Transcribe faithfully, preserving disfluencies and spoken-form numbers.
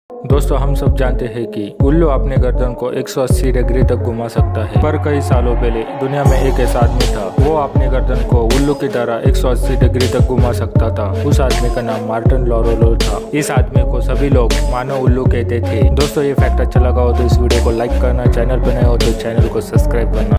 दोस्तों, हम सब जानते हैं कि उल्लू अपने गर्दन को एक सौ अस्सी डिग्री तक घुमा सकता है। पर कई सालों पहले दुनिया में एक ऐसा आदमी था, वो अपने गर्दन को उल्लू की तरह एक सौ अस्सी डिग्री तक घुमा सकता था। उस आदमी का नाम मार्टिन लॉरेलो था। इस आदमी को सभी लोग मानव उल्लू कहते थे। दोस्तों, ये फैक्ट अच्छा लगा हो तो इस वीडियो को लाइक करना, चैनल पर नए हो तो चैनल को सब्सक्राइब करना।